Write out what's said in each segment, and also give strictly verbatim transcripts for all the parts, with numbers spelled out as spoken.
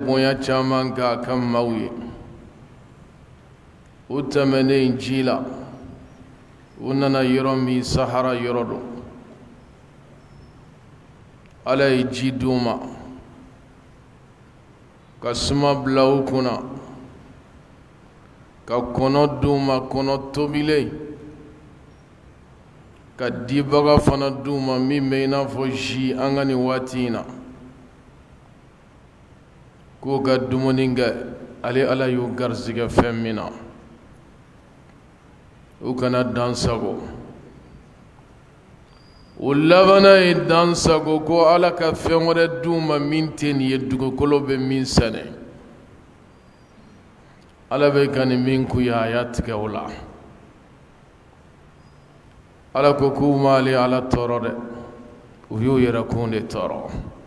bonya caman ka kan maaw ye u tɛmɛnen ji la u nana yɔrɔ min sahara yɔrɔ do ala ye ji d'u ma ka suma bila u kunna ka kɔnɔ d'u ma kɔnɔ tobilen ka dibaga fana d'u ma min bɛ i n'a fɔ ji an ka nin waati in na k'u ka dumuni kɛ ale ala y'u garizigɛ fɛn min na u kana dan sago u labanna ye dan sago ko ala ka fɛn wɛrɛ d'u ma min tɛ nin ye dugukolo bɛ min sɛnɛ ala bɛ ka nin min k'u ye a y'a tigɛ o la ala ko k'u m'ale ala tɔɔrɔ dɛ u y'u yɛrɛkun de tɔɔrɔ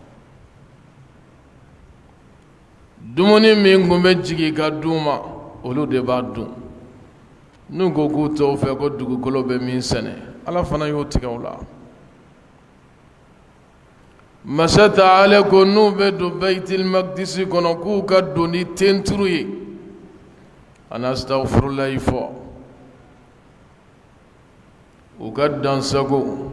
dumuni min kun bɛ jigin ka d'u ma olu de b'a dun n'u ko k'u tɔw fɛ ko dugukolo bɛ min sɛnɛ ala fana y'o tigɛ o la masa taala ko n'u bɛ don bayitil maqdisi kɔnɔ k'u ka don ni tenturu ye ana astagfirulahi fɔ u ka dansago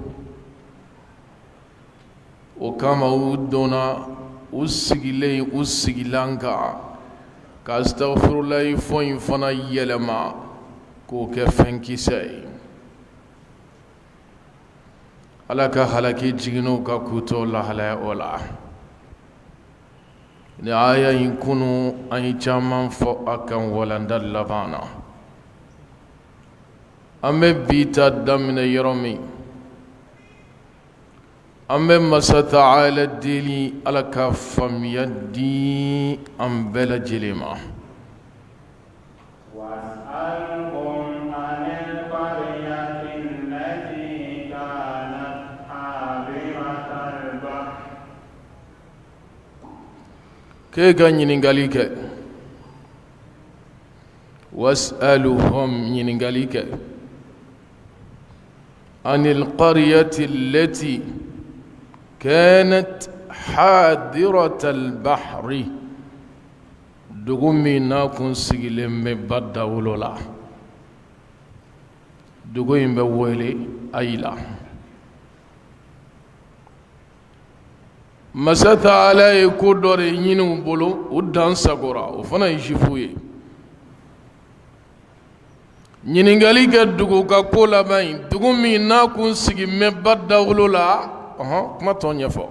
o kama u donna u sigilen u sigilan kan ka astagfirulahi fɔ in fana yɛlɛma k'o kɛ fɛn kisɛ ye ala ka halaki jiginɛw ka k'u to lahalaya o la ni aya in kunu an ye caman fɔ a kan walanda laban na an bɛ bi ta daminɛ yɔrɔ min an bɛ masa taala deli ala ka faamuya di an bɛɛ lajɛlen ma k'e ka ɲininkali kɛ was'aluhum ɲininkali kɛ anil qaryati allati kanat hadiratal bahri dugu min n'a kun sigilen bɛ ba dawolo la dugu in bɛ wele Ayila masa taala ye ko dɔ de ɲini u bolo u dan sagora o fana ye jufu ye ɲininkali kɛ dugu ka ko laban in dugu min n'a kun sigi mɛ ba dawolo la ɔhɔn kuma tɔ ɲɛfɔ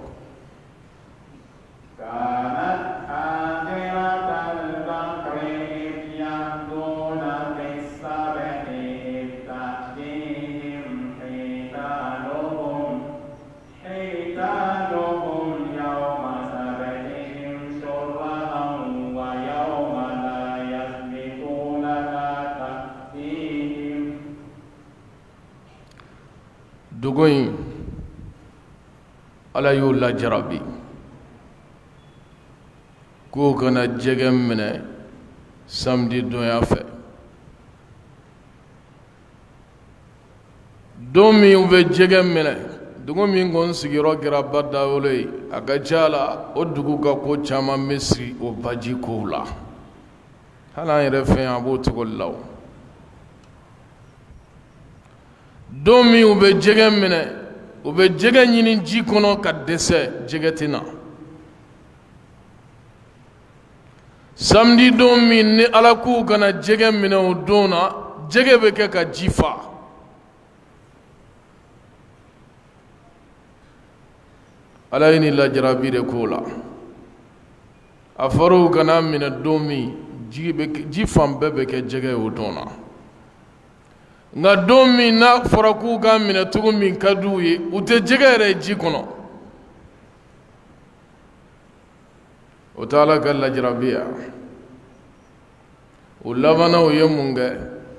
dugu in ala y'o lajarabi k'o kana jɛgɛ minɛ samedi donya fɛ don min u bɛ jɛgɛ minɛ dugu min kɔni sigiyɔrɔ kɛra ba dawolo ye a ka ca la o dugu ka ko caman bɛ sigi o baji kow la hali an yɛrɛ fɛ yan a b'o cogo la o don min u bɛ jɛgɛ minɛ u bɛ jɛgɛ ɲini ji kɔnɔ ka dɛsɛ jɛgɛ tɛ na samedi don min ni ala k'u kana jɛgɛ minɛ o don na jɛgɛ bɛ kɛ ka ji fa ala ye nin lajarabi de k'o la a fɔra u kana minɛ don min ji bɛ ji fan bɛɛ bɛ kɛ jɛgɛ ye o don na nka don min n'a fɔra k'u ka minɛ cogo min ka d'u ye u tɛ jɛgɛ yɛrɛ ji kɔnɔ o tɛ ala ka lajarabi ya o labanna u ye mun kɛ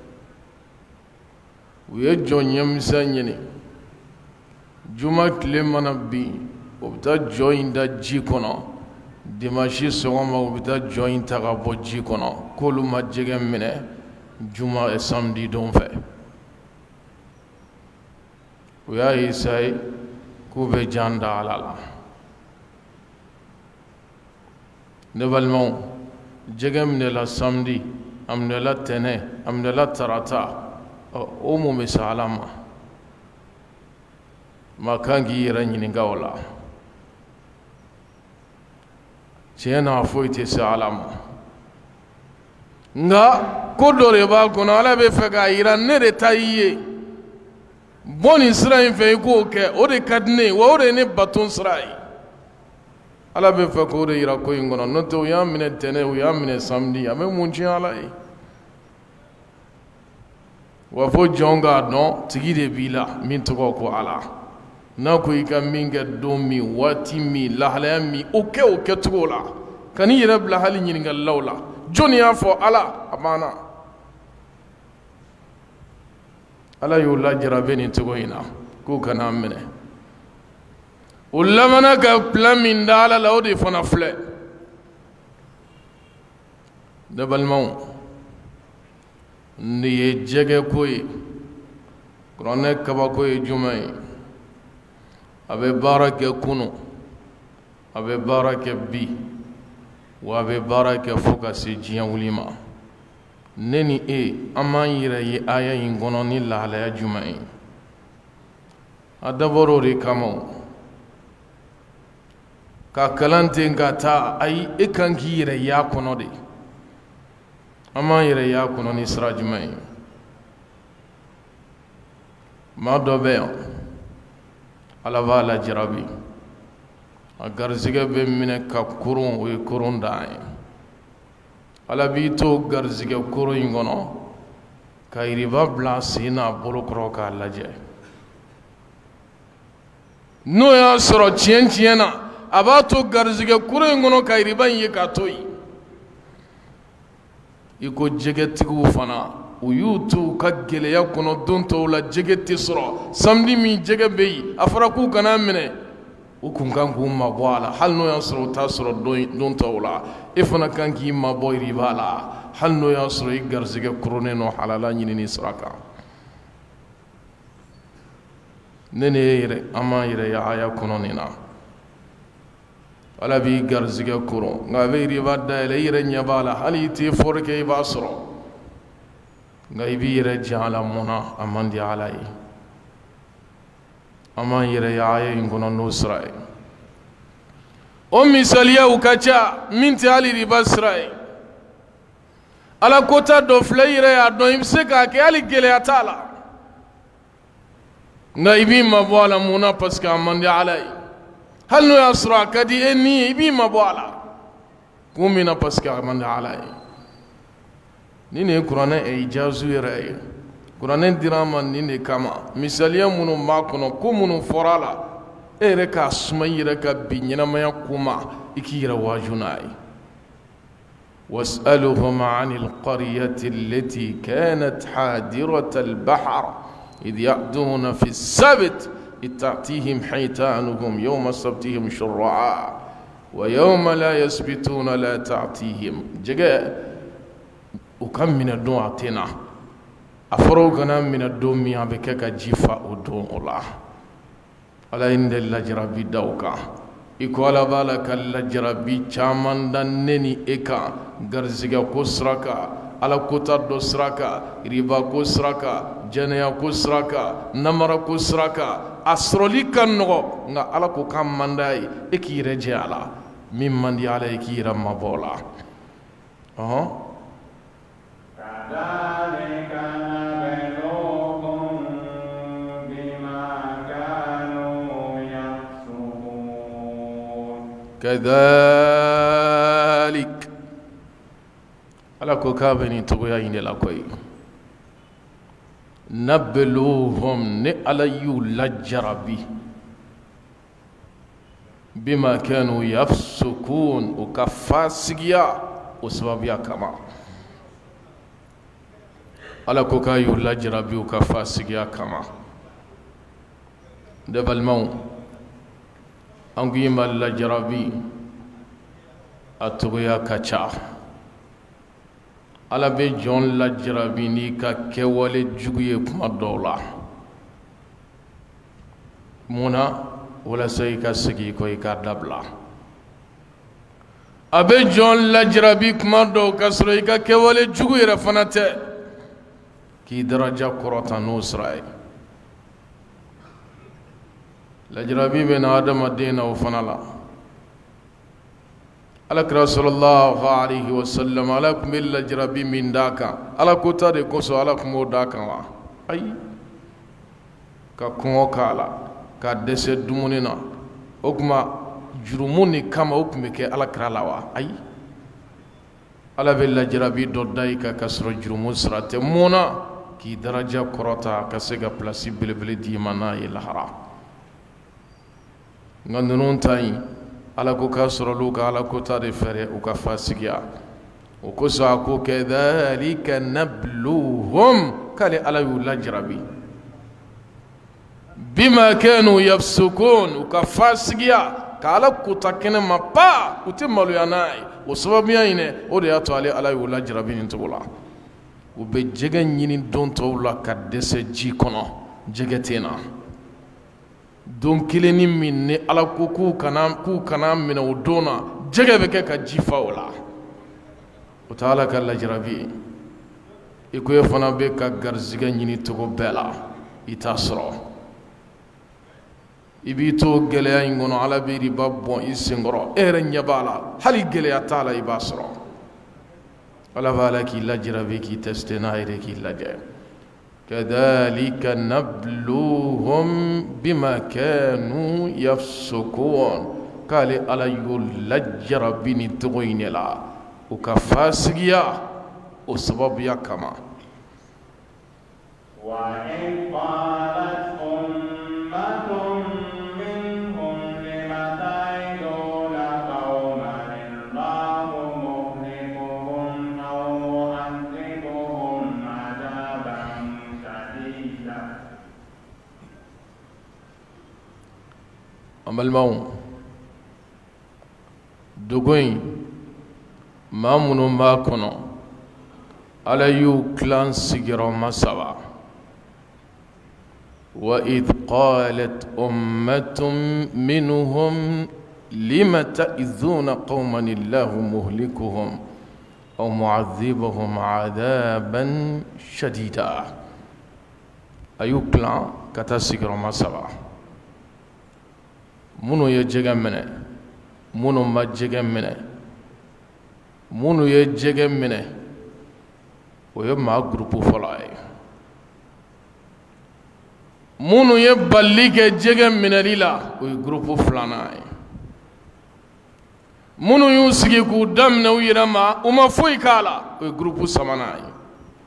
u ye jɔn ɲɛmisɛn ɲini juma tile mana bin u bɛ taa jɔ in da ji kɔnɔ dimanche sɔgɔma u bɛ taa jɔ in ta ka bɔ ji kɔnɔ k'olu ma jɛgɛ minɛ juma samedi don fɛ u y'a essayer k'u bɛ jan da ala la ne balimaw jɛgɛ minɛla samedi a minɛla tɛnɛ a minɛla tarata o mun bɛ se Ala ma maa kan k'i yɛrɛ ɲininka o la tiɲɛ na foyi tɛ se Ala ma nka ko dɔ de b'a kɔnɔ Ala bɛ fɛ k'a yira ne de ta y'i ye bɔ nin sira in fɛ i k'o kɛ o de ka di ne ye wa o de ye ne bato sira ye Ala bɛ fɛ k'o de yira ko in kɔnɔ n'o tɛ u y'a minɛ tɛnɛ u y'a minɛ samedi a bɛ mun tiɲɛ Ala ye wa fo jɔn k'a dɔn tigi de b'i la min tɔgɔ ko Ala n'a ko i ka min kɛ don min waati min lahalaya min o kɛ o kɛcogo la ka n'i yɛrɛ bila hali ɲininkalilaw la jɔnni y'a fɔ Ala a banna Ala y'o lajarabe nin cogo in na k'o kana minɛ o lamana ka plan min da Ala la o de fana filɛ ne balimaw nin ye jɛgɛ ko ye kuranɛ kabako ye jumɛn ye a bɛ baara kɛ kunu a bɛ baara kɛ bi wa a bɛ baara kɛ fo ka se diɲɛ wuli ma ne ni e an b'an yɛrɛ ye aya in kɔnɔ ni lahalaya jumɛn ye a dabɔra o de kama ka kalan ten ka taa ayi e kan k'i yɛrɛ y'a kɔnɔ de an b'an yɛrɛ y'a kɔnɔ ni sira jumɛn ye maa dɔ bɛ yan Ala b'a lajarabi a garizigɛ bɛ minɛ ka kurun o ye kurun da an ye Ala b'i to garizigɛ kurun in kɔnɔ ka yiriba bila sen n'a bolo kɔrɔ k'a lajɛ n'o y'a sɔrɔ tiɲɛ tiɲɛ na a b'a to garizigɛ kurun in kɔnɔ ka yiriba in ye k'a to yen i ko jɛgɛtigiw fana u y'u to u ka gɛlɛya kɔnɔ don tɔw la jɛgɛ tɛ sɔrɔ samedi min jɛgɛ bɛ yen a fɔra k'u kana minɛ u kun kan k'u mabɔ a la hali n'o y'a sɔrɔ u t'a sɔrɔ don tɔw la e fana kan k'i mabɔ yiriba la hali n'o y'a sɔrɔ i garizigɛ kurunnen don halala ɲinini sira kan ne ne yɛrɛ an b'an yɛrɛ ye aya kɔnɔ nin na Ala b'i garizigɛ kurun nka a bɛ yiriba dayɛlɛ i yɛrɛ ɲɛ b'a la hali i tɛ fɔri kɛ i b'a sɔrɔ nka i b'i yɛrɛ jan a la mun na a man di Ala ye an b'an yɛrɛ ye aya in kɔnɔ n'o sira ye o misaliyaw ka ca min tɛ hali riba sira ye Ala kota dɔ filɛ i yɛrɛ y'a dɔn i bɛ se k'a kɛ hali gɛlɛya t'a la nka i b'i mabɔ a la mun na parce que a man di Ala ye hali n'o y'a sɔrɔ a ka di e ni ye i b'i mabɔ a la kun min na parce que a man di Ala ye nin de ye kuranɛ ijazu yɛrɛ ye kuranɛ dira an ma nin de kama misaliya minnu b'a kɔnɔ ko minnu fɔra a la e yɛrɛ k'a suma i yɛrɛ ka bi ɲɛnamaya ko ma i k'i yɛrɛ waaju n'a ye واسألهم عن القرية التي كانت حادرة البحر إذ يعدون في السبت إذ تأتيهم حيتانهم يوم سبتهم شرعا ويوم لا يسبتون لا تأتيهم جاء وكم من الدون أتينا أفروغنا من الدون ميا بكك جيفا ودون الله على إن الله جربي دوكا ikola bala kala jarabi chaman dan neni eka garziga ko sraka ala kota do sraka riba ko sraka janaya ko sraka namara ko sraka asroli kan no nga ala ko kam mandai eki reje ala mim mandi ala eki ramma bola oh كذلك على كوكابني تقويا إن لا كوي نبلوهم نعلى يلجربي بما كانوا يفسقون وكفاسقيا وسببيا كما على كوكا يلجربي وكفاسقيا كما دبل مو an ko yima lajarabi a togoya ka ca ala bɛ jɔn lajarabi n'i ka kɛwale jugu ye kuma dɔw la mun na walasa i ka segin i kɔ i ka dabila abe jɔn lajarabi kuma dɔw ka sɔrɔ i ka kɛwale jugu yɛrɛ fana tɛ k'i daraja kɔrɔta n'o sira ye lajarabi bɛ na adamaden na o fana la alakira sallallahu alaihi wasallam ala tun bɛ lajarabi min d'a kan ala ko ta de kosɔn ala tun b'o d'a kan wa ayi ka kɔngɔ k'a la ka dɛsɛ dumuni na o tuma jurumu ni kama o tun bɛ kɛ alakira la wa ayi ala bɛ lajarabi dɔ da i kan ka sɔrɔ jurumu sira tɛ mun na k'i daraja kɔrɔta ka se ka pilasi belebele d'i ma n'a ye lahara nka ninnu ta yen ala ko k'a sɔrɔ olu ka ala ko ta de fɛrɛ u ka fasigiya o kosɔn a ko kadhalika nabluhum k'ale ala y'u lajarabi bima kanu yafsukun u ka fasigiya ka ala kota kɛnɛ ma pa u tɛ maloya n'a ye o sababuya in dɛ o de y'a to ale ala y'u lajarabi nin cogo la u bɛ jɛgɛ ɲini don tɔw la ka dɛsɛ ji kɔnɔ jɛgɛ tɛ na don kelen ni min ni ala ko k'u kana k'u kana minɛ o don na jɛgɛ bɛ kɛ ka ji fa o la o tɛ ala ka lajarabi ye i ko e fana bɛ ka garizigɛ ɲini cogo bɛɛ la i t'a sɔrɔ i b'i to gɛlɛya in kɔnɔ ala bɛ riba bɔn i senkɔrɔ e yɛrɛ ɲɛ b'a la hali gɛlɛya t'a la i b'a sɔrɔ ala b'a la k'i lajarabi k'i teste n'a yɛrɛ k'i lajɛ kadhalika nabluhum bima kanu yafsukun k'ale ala y'o lajarabi nin cogo in de la u ka fasigiya o sababuya kama wa in qalat ummatun an balimaw dogo in maa minnu b'a kɔnɔ ala y'u tilan sigiyɔrɔma saba wa idh qalat ummatun minhum lima ta'idhuna qawman illahu muhlikuhum aw mu'adhibuhum 'adaban shadida a y'u tilan ka taa sigiyɔrɔma saba minnu ye jɛgɛ minɛ minnu ma jɛgɛ minɛ minnu ye jɛgɛ minɛ o ye maa gurupu fɔlɔ ye minnu ye bali kɛ jɛgɛ minɛli la o ye gurupu filanan ye minnu y'u sigi k'u daminɛ u yɛrɛ ma u ma foyi k'a la o ye gurupu sabanan ye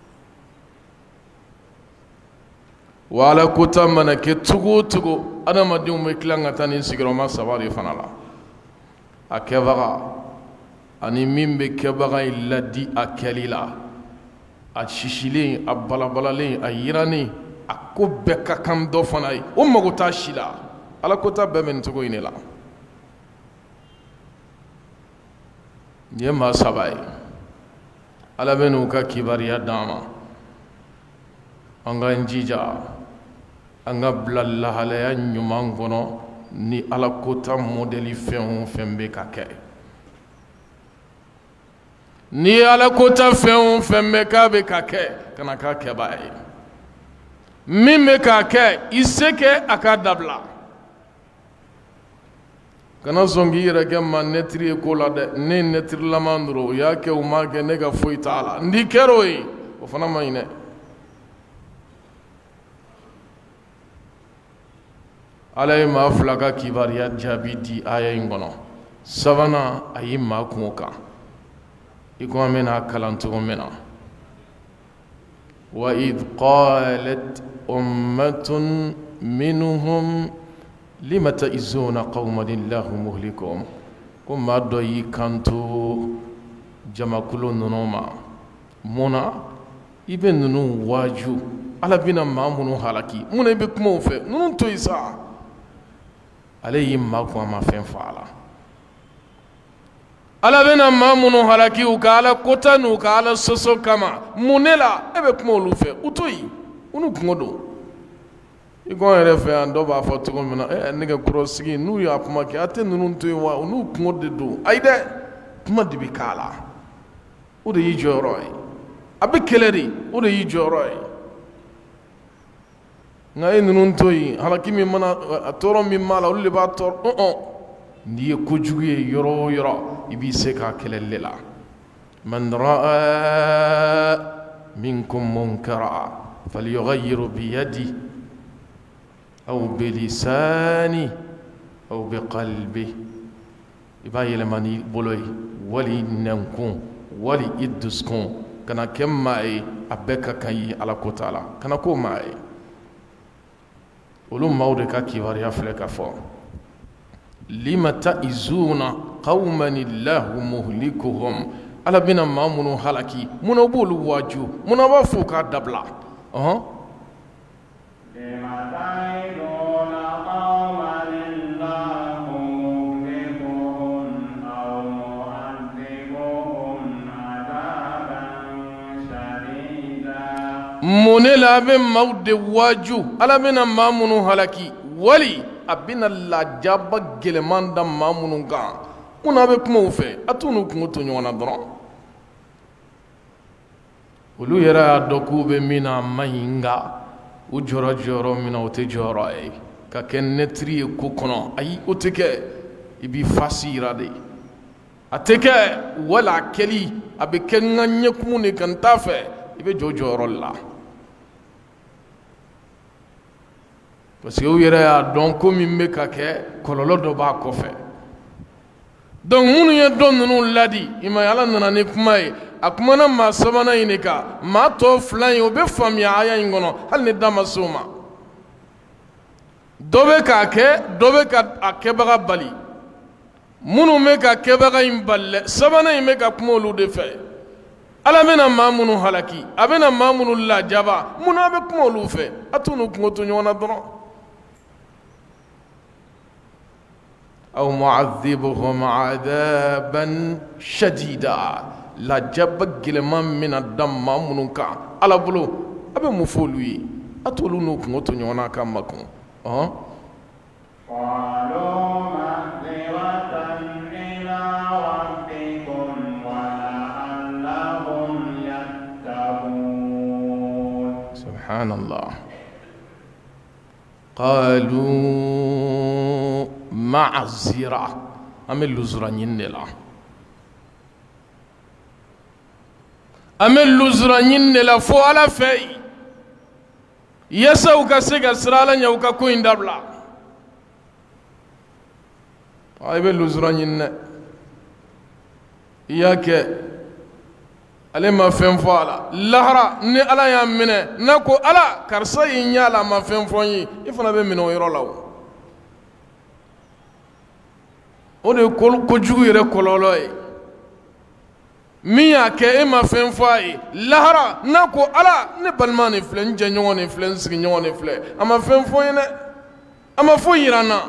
wa ala kota mana kɛ cogo o cogo adamadenw bɛ tila ka taa nin sigiyɔrɔma saba de fana la a kɛbaga ani min bɛ kɛbaga in ladi a kɛli la a sisilen a balabalalen a yirannen a ko bɛɛ ka kan dɔ fana ye o mago t'a si la ala kota bɛɛ bɛ nin cogo in de la nin ye maa saba ye ala bɛ n'u ka kibariya d'an ma an ka n jija an ka bila lahalaya ɲuman kɔnɔ ni ala kota mɔdɛli fɛn o fɛn bɛ ka kɛ ni ala kota fɛn o fɛn bɛ k'a bɛ ka kɛ kana k'a kɛbaa ye min bɛ k'a kɛ i se kɛ a k'a dabila kana sɔn k'i yɛrɛ kɛ maa nɛtiri ye ko la dɛ ne ye nɛtirilaman dɔrɔn o y'a kɛ o m'a kɛ ne ka foyi t'a la n di kɛra o ye o fana ma ɲi dɛ ala ye maa fila ka kibariya jaabi di aya in kɔnɔ sabanan a ye maa kungo kan i ko an bɛna kalan cogo min na wa idh qalat ummatun minhum lima ta'izuna qawman illahu muhlikuhum ko maa dɔ y'i kanto jamakulu ninnu ma mun na i bɛ ninnu waaju ala bɛna maa minnu halaki mun na i bɛ kuma o fɛ ninnu to yen sa ale y'i makun a ma fɛn fa a la ala bɛna maa minnu halaki u ka ala kota n'u ka ala sɔsɔ kama mun ne la e bɛ kuma olu fɛ u to yen u n'u kungo don i ko an yɛrɛ fɛ yan dɔw b'a fɔ cogo min na ɛ nɛgɛkɔrɔsigi n'u y'a kuma kɛ a tɛ ninnu to yen wa u n'u kungo de don ayi dɛ kuma de bi kala o de yi jɔyɔrɔ ye a bɛ kɛlɛ de o de yi jɔyɔrɔ ye nka e ninnu to yen halaki min mana a tɔɔrɔ min b'a la olu de b'a tɔɔrɔ ɔn n'i ye kojugu ye yɔrɔ o yɔrɔ i b'i se k'a kɛlɛli de la man ra'a minkum munkara falyughayyirhu biyadihi aw bilisanihi aw biqalbihi i b'a yɛlɛma n'i bolo ye wali nɛnkun wali i dusukun kana kɛ maa ye a bɛɛ ka kan i ala ko t'a la kana k'o maa ye olu maaw de ka kibaruya filɛ ka fɔ lima ta'izuna qawman illahu muhlikuhum ala bɛna maa minnu halaki munna u b'olu waaju munna b'a fɔ k'a dabila ɔhɔn mun ne la a bɛ maaw de waaju ala bɛna maa minnu halaki wali a bɛna lajaba gɛlɛman da maa minnu kan munna a bɛ kuma u fɛ a t'u n'u kungo to ɲɔgɔn na dɔrɔn olu yɛrɛ y'a dɔn k'u bɛ min na a man ɲi nka u jɔra jɔyɔrɔ min na o tɛ jɔyɔrɔ ye ka kɛ nɛtiri ye ko kɔnɔ ayi o tɛ kɛ i b'i fasi yira de a tɛ kɛ wala a kɛli a bɛ kɛ n ka ɲɛkumu de kan n t'a fɛ i bɛ jɔ jɔyɔrɔ la parce que u yɛrɛ y'a dɔn ko min bɛ ka kɛ kɔlɔlɔ dɔ b'a kɔfɛ donc minnu ye dɔ ninnu ladi i ma ye ala nana ni kuma ye a kumana maa sabanan in de kan maa tɔ fila in o bɛ faamuya aya in kɔnɔ hali ni da ma se o ma dɔ bɛ k'a kɛ dɔ bɛ ka a kɛbaga bali minnu bɛ ka kɛbaga in bali dɛ sabanan in bɛ ka kuma olu de fɛ ala bɛna maa minnu halaki a bɛna maa minnu lajaba munna a bɛ kuma olu fɛ a t'u n'u kungo to ɲɔgɔn na dɔrɔn aw mu'adhibuhum 'adaban shadida lajaba gɛlɛman bɛna da maa minnu kan ala bolo a bɛ mun fɔ olu ye a t'olu n'u kungo to ɲɔgɔn na a ka makun ɔhɔn سبحان الله قالوا معذرة أمل لزرانين لا أمل لزرانين لا فو على في يسوع كسيك سرالا يوكا كوين دبلا أمل لزرانين ياك ale ma fɛn fɔ a la lahara ni ala y'a minɛ n'a ko ala karisa yi ɲɛ la a ma fɛn fɔ n ye i fana bɛ minɛ o yɔrɔ la o o de ye kojugu yɛrɛ kɔlɔlɔ ye min y'a kɛ e ma fɛn fɔ a ye lahara n'a ko ala ne balima nin filɛ n jɛɲɔgɔn nin filɛ n sigiɲɔgɔn nin filɛ a ma fɛn fɔ n ye dɛ a ma foyi yira n na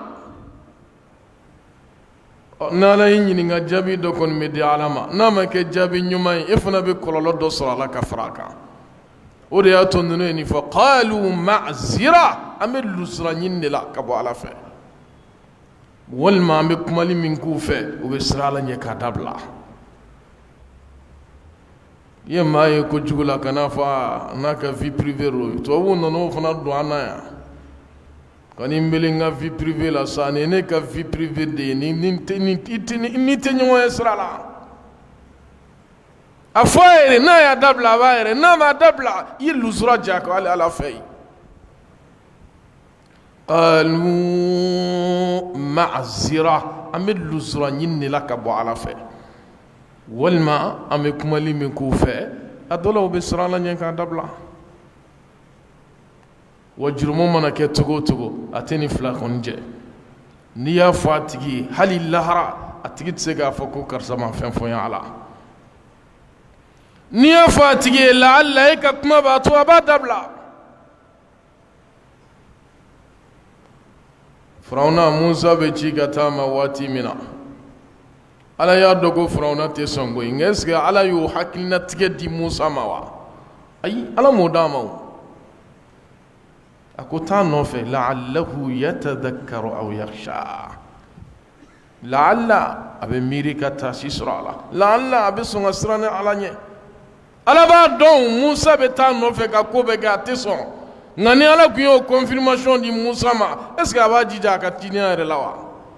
n'ala y'i ɲininka jaabi dɔ kɔni bɛ di ala ma n'a ma kɛ jaabi ɲuman ye e fana bɛ kɔlɔlɔ dɔ sɔrɔ a la ka fara a kan o de y'a to ninnu ye nin fɔ qalu ma'zira an bɛ lusura ɲini de la ka bɔ ala fɛ walima an bɛ kumali min k'u fɛ u bɛ siran ala ɲɛ k'a dabila i ye maa ye kojugu la ka n'a fɔ a n'a ka vie privée ro tubabuw nana o fana don an na yan kani n bɛ n ka vie privée la sa nin ye ne ka vie privée de ye ni ni tɛ ni tɛ ɲɔgɔn ye sira la a fɔ a yɛrɛ n'a y'a dabila a b'a yɛrɛ n'a m'a dabila i ye lusura diya ko hali ala fɛ yen qalu ma'zira an bɛ lusura ɲini de la ka bɔ ala fɛ walima an bɛ kumali min k'u fɛ a dɔ la u bɛ siran ala ɲɛ k'a dabila wa jurumu mana kɛ cogo o cogo a tɛ ni fila kɔni jɛ n'i y'a fɔ a tigi ye hali lahara a tigi tɛ se k'a fɔ ko karisa ma fɛn fɔ n ye ala n'i y'a fɔ a tigi ye laala e ka kuma b'a to a b'a dabila firawuna musa bɛ ci ka taa ma waati min na ala y'a dɔn ko firawuna tɛ sɔn koyi nka est-ce que ala y'o hakilinatigɛ di musa ma wa ayi ala m'o d'a ma o a ko taa nɔfɛ la'allahu yatadhakkaru aw yakhsha la'alla abe miri ka taasi sɔrɔ a la la'alla abe sɔn ka siran ni ala ɲɛ ala b'a dɔn Musa bɛ taa nɔfɛ ka ko bɛɛ kɛ a tɛ sɔn nka ni ala tun y'o confirmation di Musa ma est ce que a b'a jija a ka tiɲɛ yɛrɛ la wa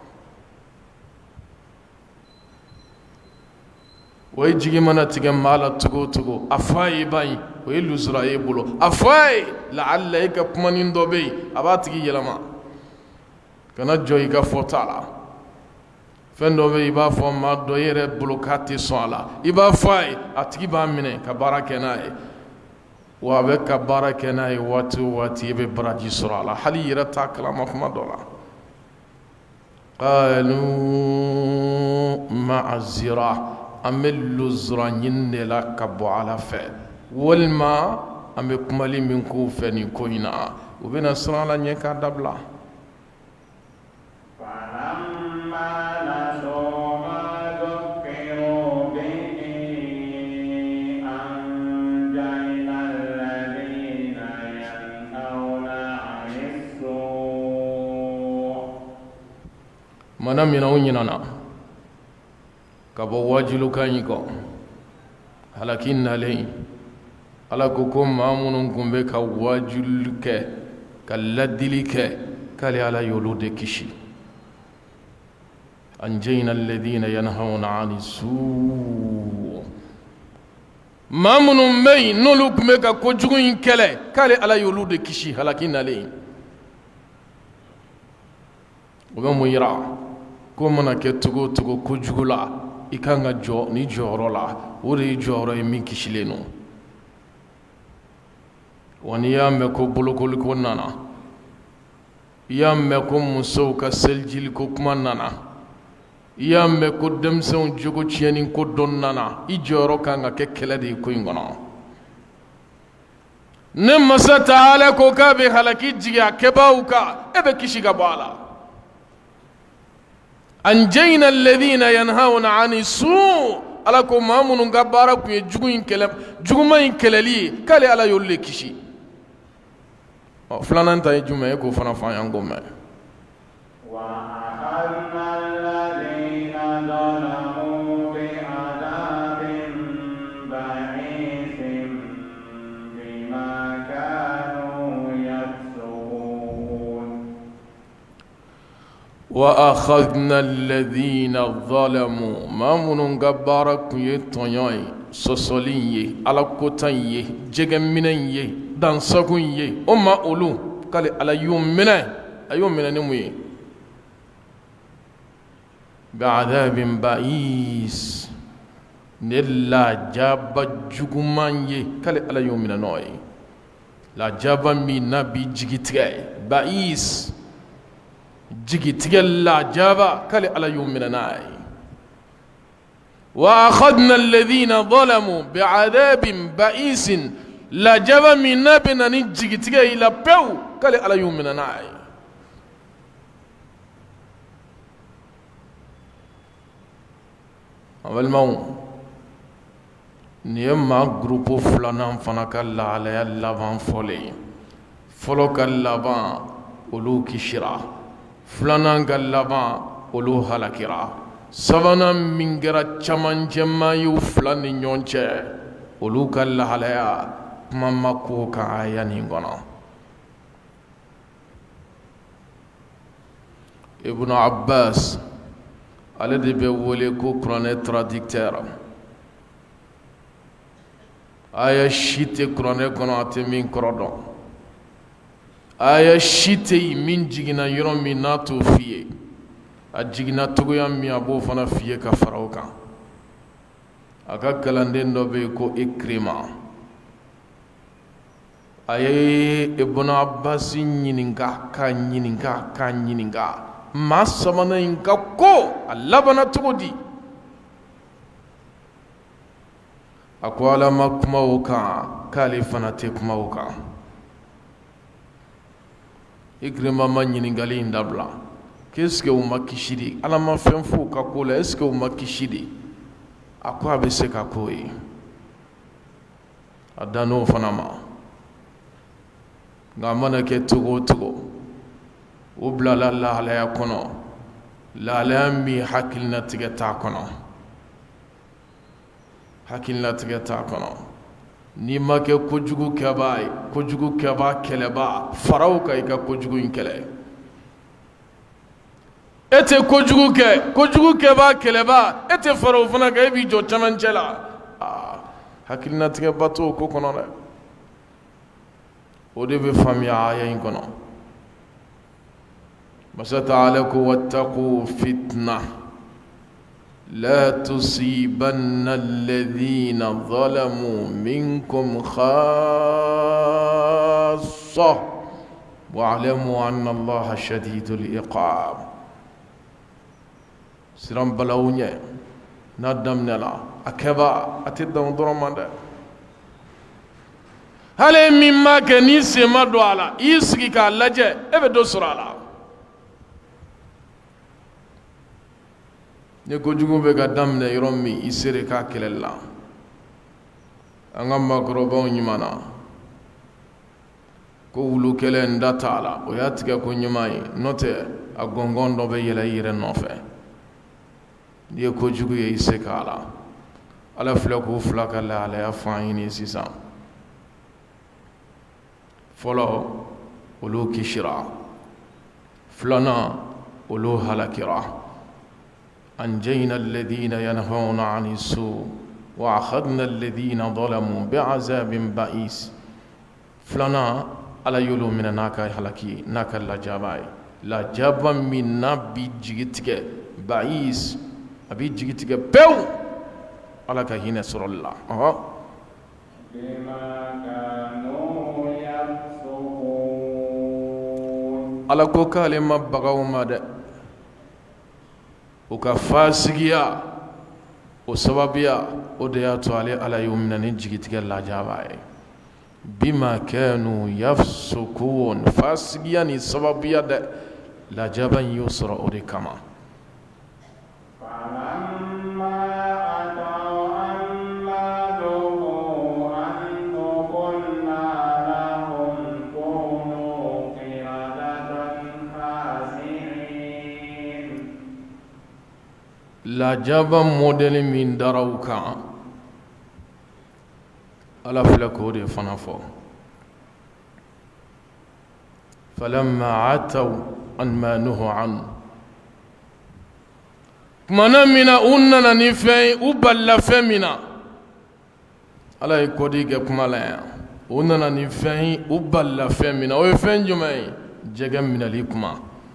o ye jigi mana tigɛ maa la cogo o cogo a fɔ a ye ba in o ye lusura ye bolo a fɔ a ye la'alla e ka kumanin dɔ bɛ yen a b'a tigi yɛlɛma kana jɔ i ka fɔta la fɛn dɔ bɛ yen i b'a fɔ maa dɔ i yɛrɛ bolo k'a tɛ sɔn a la i b'a fɔ a ye a tigi b'a minɛ ka baara kɛ n'a ye wa a bɛ ka baara kɛ n'a ye waati o waati i bɛ baraji sɔrɔ a la hali i yɛrɛ t'a kalama kuma dɔ la qalu ma'azira an bɛ luzura ɲini de la ka bɔ ala fɛ walima an bɛ kumali min k'u fɛ nin ko in na u bɛna siran ala ɲɛ k'a dabila mana mina u ɲinana ka bɔ wajilukan in kɔ halaki nalen ala ko ko maa minnu tun bɛ ka wajilu kɛ ka ladili kɛ k'ale ala y'olu de kisi anjayna alladhina yanhawna ani suu maa minnu bɛ yen n'olu tun bɛ ka kojugu in kɛlɛ k'ale ala y'olu de kisi halaki nalen o bɛ mun yira ko mana kɛ togo togo kojugu la i kan ka jɔ ni jɔyɔrɔ la o de ye jɔyɔrɔ ye min kisilen don wa n'i y'a mɛn ko bolokoliko nana i y'a mɛn ko musow ka selijiliko kuma nana i y'a mɛn ko denmisɛnw jogo tiɲɛni ko dɔ nana i jɔyɔrɔ kan ka kɛ kɛlɛ de ye ko in kɔnɔ ne masa taala ko k'a bɛ halaki jigi a kɛbaaw kan e bɛ kisi ka bɔ a la anjayna alladhina yanhauna ani suu ala ko maa minnu ka baara tun ye jugu in kɛlɛ juguma in kɛlɛli ye k'ale ala y'olu de kisi ɔ filanan ta ye jumɛn ye k'o fana fɔ an y'an ko mɛn وأخذنا الذين ظلموا ما منون غبارك يتوني سوسولين على كوتان جيغمينن دانسكون أما أولو قال على يوم من أيوم من نموي بعذاب بئيس نلا جاب جوغمان قال على يوم من نوي لا جاب من نبي جيغتي بئيس jigi tigɛla jaba k'ale ala y'o minɛ n'a ye wa akhadna alladhina zalamu bi'adabin ba'isin lajaba min n'a bɛ na ni jigitigɛ ye la pewu k'ale ala y'o minɛ n'a ye an balimaw nin ye maa gurupu filanan fana ka lahalaya laban fɔlen ye fɔlɔ ka laban olu kisira filanan ka laban olu halakira sabanan min kɛra camancɛma ye u fila ni ɲɔgɔn cɛ olu ka lahalaya kuma ma ko ka aya nin kɔnɔ ibn Abbas ale de bɛ wele ko kuranɛ traducteur aya si tɛ kuranɛ kɔnɔ a tɛ min kɔrɔ dɔn aya si tɛ yen min jiginna yɔrɔ min n'a t'o f'i ye a jiginna togoya min a b'o fana f'i ye ka fara o kan a ka kalanden dɔ bɛ yen ko Ikrima a ye Ibn Abbas ɲininka k'a ɲininka k'a ɲininka maa sabanan in ka ko a labanna cogo di a ko ala ma kuma o kan k'ale fana tɛ kuma o kan Ikrima ma ɲininkali in dabila qu'est-ce que u ma kisi de ala ma fɛn f'u ka ko la est-ce que u ma kisi de a ko a bɛ se ka k'o ye a dann'o fana ma nka a mana kɛ cogo o cogo u bilala lahalaya kɔnɔ laaleya min hakilinatigɛ t'a kɔnɔ hakilinatigɛ t'a kɔnɔ n'i ma kɛ kojugu kɛbaa ye kojugu kɛbaa kɛlɛbaa faraw ka i ka kojugu in kɛlɛ e tɛ kojugu kɛ kojugu kɛbaa kɛlɛbaa e tɛ faraw fana kan e b'i jɔ cɛmancɛ la aa hakilinatigɛba t'o ko kɔnɔ dɛ o de bɛ faamuya aya in kɔnɔ masa taala ko wattaqu fitna لا تصيبن الذين ظلموا منكم خاصة واعلموا أن الله شديد العقاب سيران بلاونيا ندم نلا أكبا أتدم درمان هل مما كان سما دوالا يسكي كاللاجة أبدو سرالا ne kojugu bɛ ka daminɛ yɔrɔ min i sere k'a kɛlɛli la an ka maakɔrɔbaw ɲumanna ko wulu kɛlɛ n da t'a la o y'a tigɛ ko ɲuman ye n'o tɛ a gɔngɔn dɔ bɛ yɛlɛ i yɛrɛ nɔfɛ n'i ye kojugu ye i se k'a la ala filɛ k'o fila ka lahalaya fɔ an ɲini sisan fɔlɔ olu kisira filanan olu halakira أنجينا الذين ينهون عن السوء وأخذنا الذين ظلموا بعذاب بئيس فلنا على يلو من ناكا حلقي ناكا لجاباي لجابا من نبي جيتك بئيس أبي جيتك بيو على كهين سر الله أه بما كانوا يفسقون على كوكا لما بغوا ماذا o ka fasigiya o sababiya o de y'a to ale ala y'o minɛ ni jigitigɛ lajaba ye bima kanu yafsukun fasigiya ni sababiya dɛ lajaba in y'o sɔrɔ o de kama lajaba modèle min daraw kan ala filɛ k'o de fana fɔ falamma ataw an ma nuhu an kumana min na u nana ni fɛn ye u balila fɛn min na ala ye kɔdi kɛ kuma la yan u nana ni fɛn ye u balila fɛn min na o ye fɛn jumɛn ye jɛgɛ minɛli kuma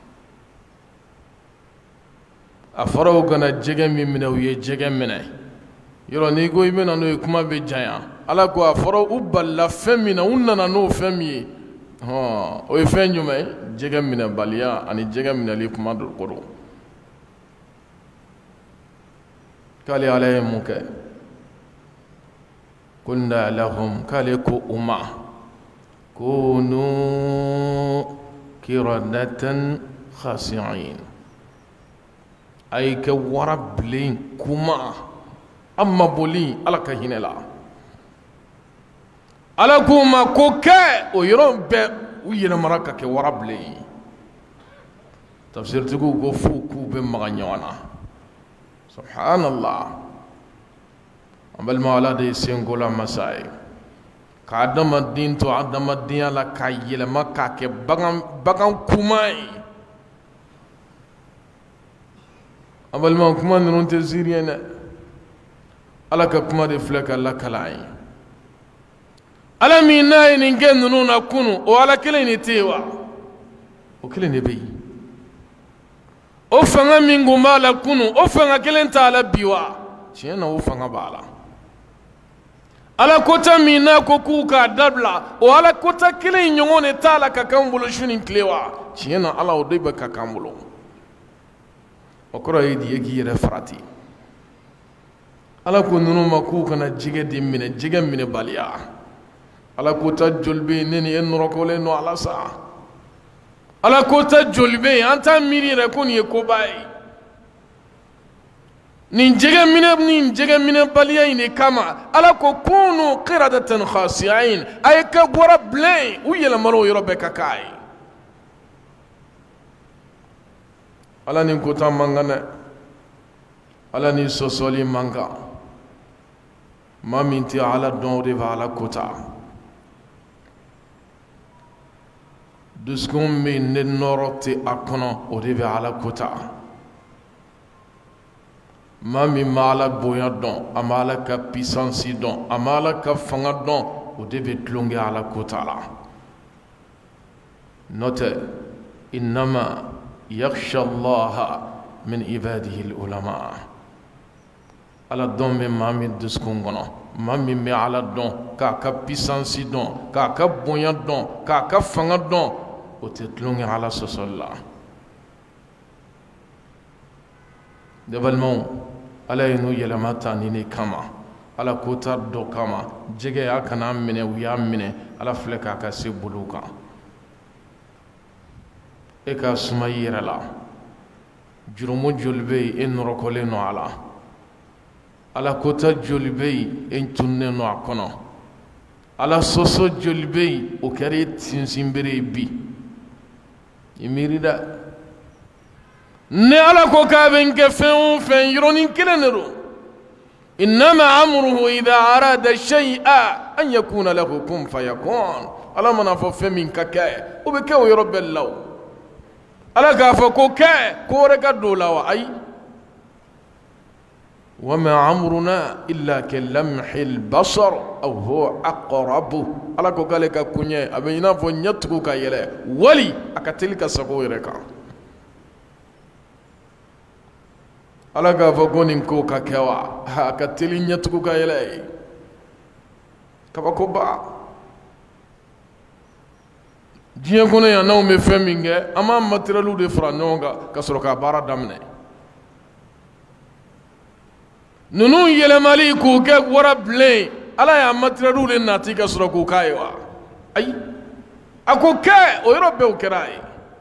a fɔra u kana jɛgɛ min minɛ u ye jɛgɛ minɛ yɔrɔ n'i ko i bɛna n'o ye kuma bɛ janya ala ko a fɔra u balila fɛn min na u nana n'o fɛn min ye hɔn o ye fɛn jumɛn ye jɛgɛ minɛbaliya ani jɛgɛ minɛli kuma dɔ ko don k'ale ala ye mun kɛ qulna lahum k'ale ko u ma kunu qiradatan khasi'in ay kɛ wara bilen kuma an maboli ala ka hinɛ la ala k'u ma ko kɛ o yɔrɔ bɛɛ u yɛlɛmara ka kɛ wara bilen tafsirtigiw ko fo k'u bɛ maga ɲɔgɔn na subhanallah an balima ala de ye senkola masa ye ka adamaden to adamadenya la ka yɛlɛma k'a kɛ bagan bagan kuma ye an balima kuma ninnu tɛ ziiri ye dɛ ala ka kuma de filɛ ka lakala ye ala min n'a ye nin kɛ ninnu na kunu o ala kelen de tɛ yen wa o kelen de bɛ yen o fanga min kun b'a la kunu o fanga kelen t'a la bi wa tiɲɛ na o fanga b'a la ala kota min n'a ko k'u k'a dabila o ala kota kelen ɲɔgɔn de t'a la ka k'an bolo su ni tile wa tiɲɛ na ala o de bɛ ka k'an bolo o kɔrɔ ye di ye k'i yɛrɛ farati ala ko ninnu ma k'u kana jɛgɛ de minɛ jɛgɛ minɛ baliya ala kota joli bɛ yen ne ni e nɔrɔkɔlen don ala sa ala kota joli bɛ yen an t'a miiri yɛrɛ ko nin ye koba ye nin jɛgɛ minɛ nin jɛgɛ minɛ baliya in de kama ala ko kunu qiradatan khasi'in a ye kɛ bɔra bilen u yɛlɛmana o yɔrɔ bɛɛ ka k'a ye ala ni kota mangane ala ni sosoli manga ma min ti ala don de va ala kota duskun min ne noroti akono o de va ala kota ma min ma ala bonya don ama ala ka puissance don ama ala ka fanga don o de be tlonge ala kota la note innama yakhsha allaha min ibadihi al-ulama ala don be ma min duskun gono ma min me ala don ka ka puissance don ka ka bonya don ka ka fanga don o te tlonge ala sosolla devalmon ala yinu yelamata ni ne kama ala kota do kama jege ya kana mine wiya mine ala fleka ka se buluka e ka suma yira la jurumu jolbe en rokole no ala ala kota jolbe en tunne no akono ala soso jolbe o kare tinsimbere bi imirida ne ala ko ka ben ke fen fen yronin kelenero innama amruhu idha arada shay'a an yakuna lahu kun fayakun ala mana fo fen min ka ke o be ke o yoro bellaw ala ka fo ko ke ko re ka do lawa ay وما أمرنا إلا كلمح البصر أو هو أقرب على كوكالك كونيا أبينا فنيتكو كايله ولي أكتلك سكويرك على كافوكونين كوكا كوا أكتلي نيتكو كايله كبكوبا جيان كوني أنا أمي فمينغ أما ماتيريالو دي فرانيونغا كسروكا بارا دامنه nunu yelemali ku ke wara blen ala ya matraru le nati ka sura ku kaiwa ay ako ke o yoro be o kerai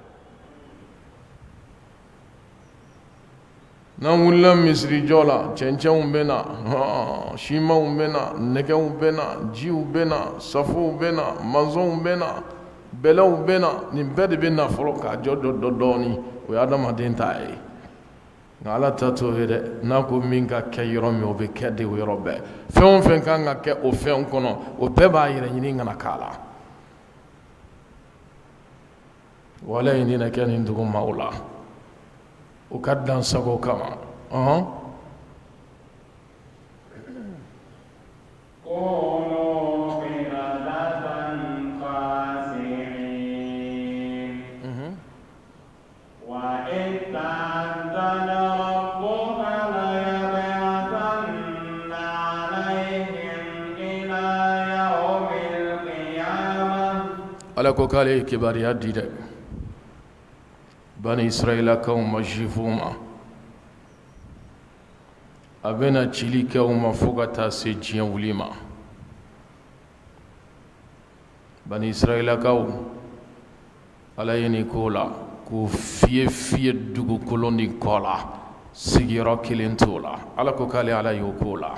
na wulla misri jola chenche umbena ha shima umbena neke umbena ji umbena safu umbena manzo umbena bela umbena ni bede be na foroka jodo dodoni o adama dentai ala tato hede na ko min ka kɛ yɔrɔ min o bɛ kɛ de o yɔrɔ bɛɛ fɛn o fɛn kan ka kɛ o fɛn kɔnɔ o bɛɛ b'a yɛrɛ ɲini kana k'a la wala in dina kɛ nin dugu maaw la o ka dan sago kama ɔhɔn ala ko k'ale kibariya di dɛ bani israɛlakaw ma juifuw ma a bɛna cili kɛ u ma fo ka taa se diɲɛ wuli ma bani israɛlakaw ala ye nin ko la k'u fiyɛ fiyɛ dugukolo nin kɔ la sigiyɔrɔ kelen t'o la ala ko k'ale ala y'o ko la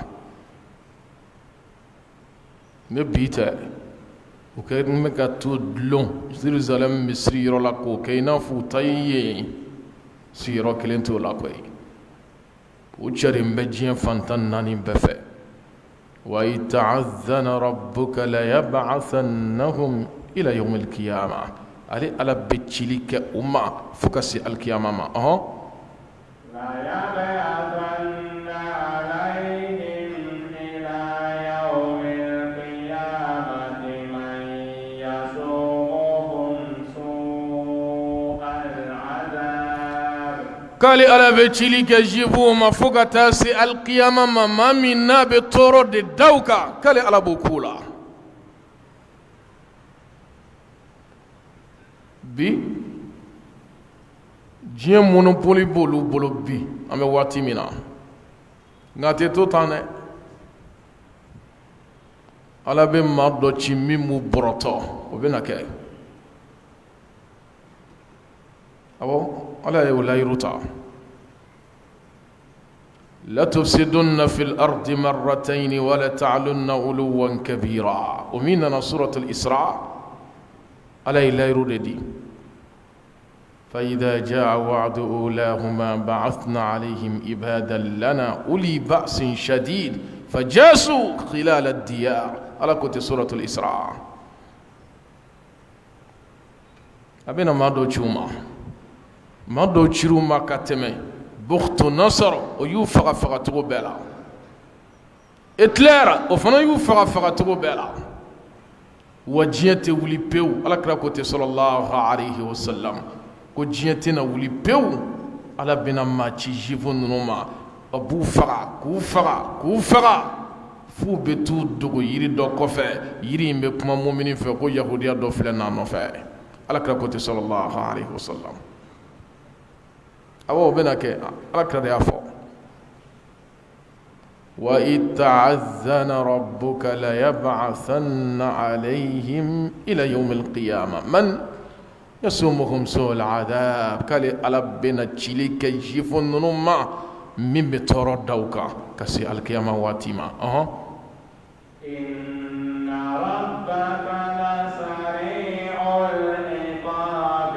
ne bi tɛ o kɛ n bɛ ka to dulon Jerusalem misiri yɔrɔ la k'o kɛ i n'a fɔ u ta ye sigiyɔrɔ kelen t'o la koyi o cɛrin bɛ diɲɛ fantan naani bɛɛ fɛ wa i ta'azzana rabbuka la yab'athannahum ila yawmil qiyamah ale ala bɛ cili kɛ u ma fo ka se alikiyama ma ɔhɔn k'ale ala bɛ cili kɛ juifuw ma fo ka taa se alikiyama ma maa min n'a bɛ tɔɔrɔ de da u kan k'ale ala b'o k'u la bi diɲɛ monopole b'olu bolo bi an bɛ waati min na nka a tɛ to tan dɛ ala bɛ maa dɔ ci min b'u bɔrɔtɔ o bɛ na kɛ awɔ ala ye o layiru ta لتفسدن في الأرض مرتين ولتعلن علوا كبيرا ومن سورة الإسراء على لا يرد دي فإذا جاء وعد أولاهما بعثنا عليهم عبادا لنا أولي بأس شديد فجاسوا خلال الديار على كتب سورة الإسراء. أبينا ما دو تشوما ما دو تشروما كتمي بخت نصر ويوفق فقط بلا إتلار وفنا يوفق فقط بلا وجيت ولي بيو على كتب صلى الله عليه وسلم وجيتنا ولي بيو على بنا ما تجيبون نوما أبو فرع كوفرع كوفرع فو بتو دوغو يري دو كوفي يري مكما مؤمنين فكو يهوديا دو فلنا نوفي على كتب صلى الله عليه وسلم. أو بناك على كذا يافو وإذ تعذن ربك ليبعثن عليهم إلى يوم القيامة من يسومهم سوء العذاب كالي على بنا تشيلي كيشيفون نوما من بتورو دوكا كسي القيامة واتيما أه إن ربك لسريع العقاب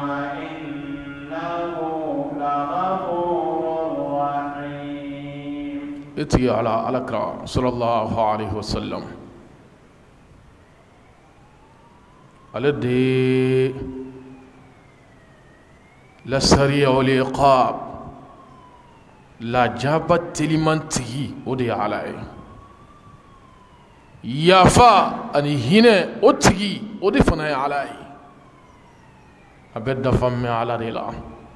وإنه لغفور رحيم. اتي على على كرا صلى الله عليه وسلم على دي لسريع العقاب لا جابت تلمنتي ودي على يافا أني هنا أتجي ودي فناي على أبدا فمي على رلا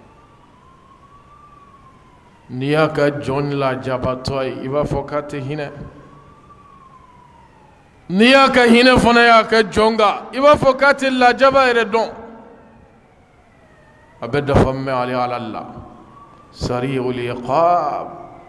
نياك جون لا جابتوي إبا فكات هنا نياك هنا فناياك جونغا إبا فكات لا جابا يردون أبدا فمي على على الله سريع العقاب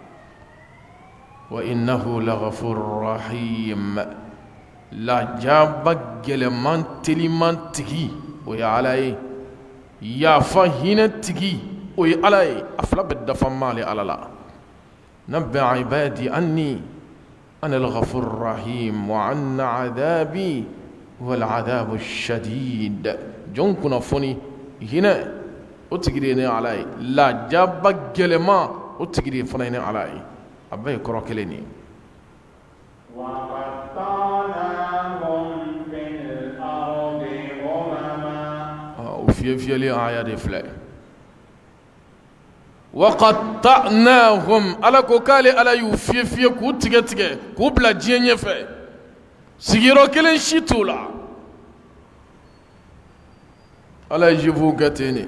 وإنه لغفور رحيم لا جاب جلمان تلمان تجي ويا علي يا فهين تجي ويا علي أفلا بدفع مالي على لا نبأ عبادي أني أنا الغفور الرحيم وأن عذابي هو العذاب الشديد جونكنا فني هنا وتجريني علي لا جاب جلما وتجري فنين علي أبي كروكليني وقطعناهم في الأرض أمما وفي في لي آيات فلا وقطعناهم على كوكالي على يوفي في كوتجة تجة كوبلا جيني في سيرو كلين شيتولا على يجيبوا كتيني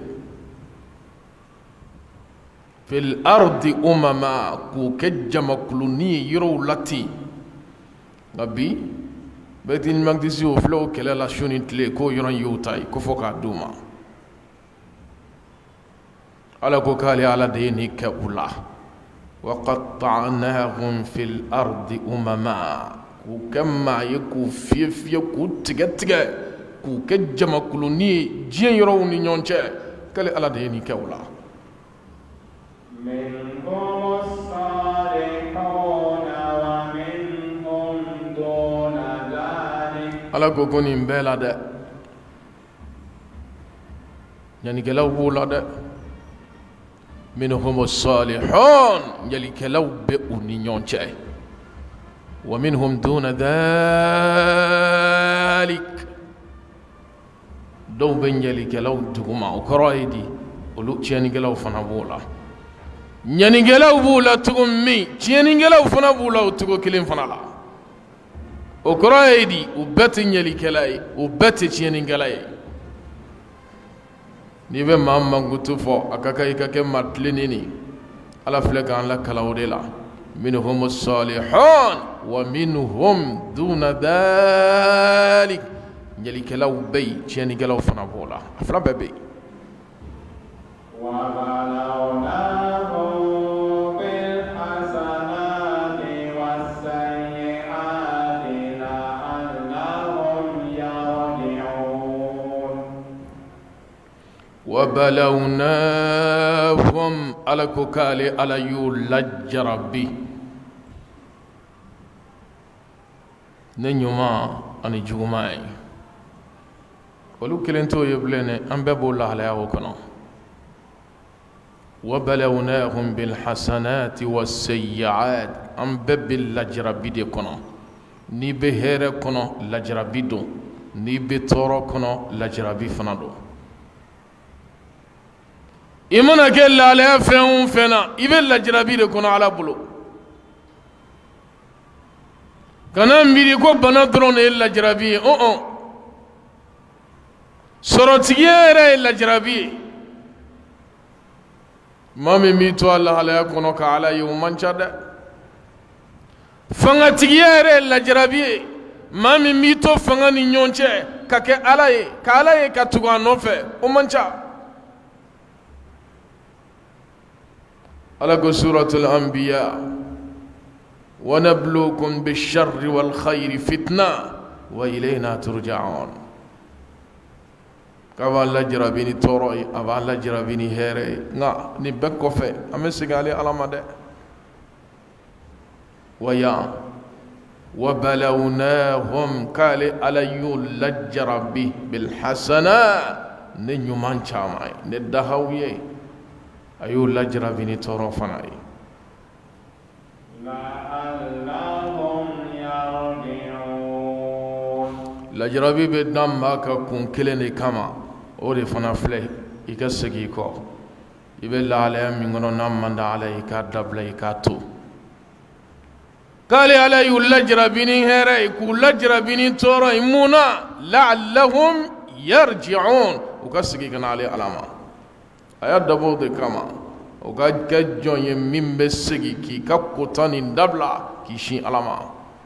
في الأرض أمما كوكجم كلوني يرو لاتي نبي بيت المقدس يوفلو كلا لا شونين تلي كو يران يوتاي كفوكا دوما على كوكالي على ديني كأولا وقطعناهم في الأرض أمما كوكما يكو في في كو تيجا تيجا كوكجم كلوني جين يرو نيونشي كلا على ديني كأولا منهم الصالحون ومنهم دون ذلك على كوكوني مبلا ده يعني كلاو بولا ده منهم الصالحون يلي كلاو بأوني نيونشي ومنهم دون ذلك دو بن يلي كلاو دغما وكرايدي ولو تشاني كلاو فنابولا ñani ngelaw bula tugum mi cieni ngelaw fana bula tugo kilim fana la o kroyedi u beti ñeli kelay u beti cieni ngelay ni be mamma ngutu fo akaka ikake matlinini ala fleka an la kalawde la minhum as-salihun wa minhum duna dhalik ñeli kelaw bay cieni ngelaw fana bula afla bebe وبلوناهم بالحسنات والسيئات لعلهم يرجعون وبلوناهم على كوكالي على يولج ربي نيوما أني جوماي ولو كلنتو يبلني أم بابو الله عليه وكنا وبلوناهم بالحسنات والسيئات أم بب لجربي دي كنا ني بهير كنا لجربي دو ني بتورو كنا لجربي فنادو إمنا كلا على فهم فنا إبل لجربي دي كنا على بلو كنا مبيدي كو بنادرون إلا جربي أو أو سرطيير إلا جربي ما ميتو الله على يكونك على يوم من شد فنغتيير إلا جربي ما ميتو فنغني نيونشة كك على كعلى كتوغا نوفه ومن شا على سورة الأنبياء ونبلوكم بالشر والخير فتنة وإلينا ترجعون كما لا جربيني توروي أبا لا جربيني هيري نا نبكو في أمسك علي على مدى ويا وبلوناهم كالي على يول جربي بالحسنة نيو من شامعي ندهوي أيو لا جربيني تورو فناي لعلهم يرجعون لجربي بدم باكا كون كلني كما أولي فنافلي يكسكيكو يبلا عليهم من غنو نام عليه كدبلي كاتو قال علي لجربيني هيري كل لجربيني تورا يمونا لعلهم يرجعون وكسكيكنا عليه علامة أيا دبو دي كما وقد كجون يمين بسكي كي كاكوتاني دبلا كي شين علامة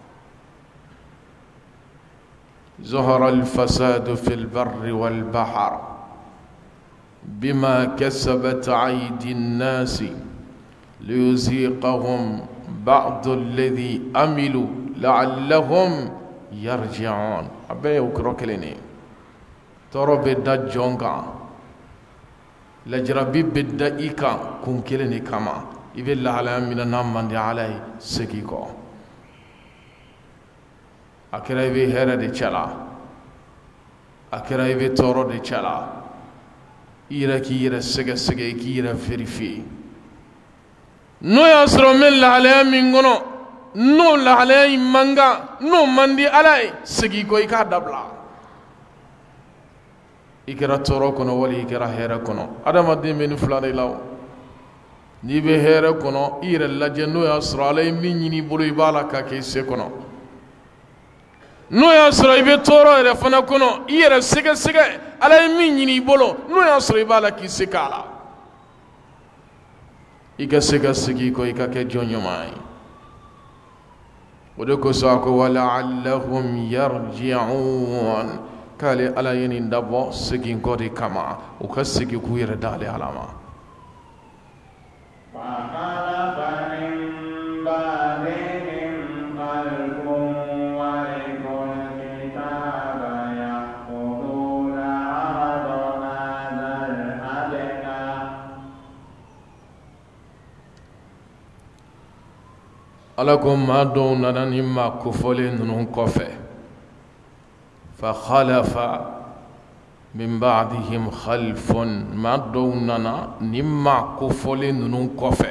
ظهر الفساد في البر والبحر بما كسبت أيدي الناس ليذيقهم بعض الذي عملوا لعلهم يرجعون أبي وكروكليني ترى بدا جونغا لجربي بدا إيكا كونكليني كما إذا الله على من النام من عليه سكيكو أكره يبي هرا دي چلا أكره يبي تورو دي چلا إيرا كي إيرا سجى سجى كي إيرا فريفي نو يسر من الله على من غنو نو الله على مانغا نو مندي على سكيكو إيكا دبلا إكرا تورو كنو ولي إكرا هرا كنو هذا ما دين من فلان لاو نيبه هرا كنو إيرا لجنو يسر على من يني بلو بالا كاكي سكنو no ya sura ibe toro ere fana kono iyere sege sege ala min nyini bolo no ya sura ibala ki sekala ika sega segi ko ika ke jonyo mai odo ko sa ko wala allahum yarji'un kale ala yini ndabo segi ko de kama o ka segi ku yere dale alama alakum ma don nanani ma kufole nunun kofe fa khalafa min ba'dihim khalfun ma don nana nimma kufole nunun kofe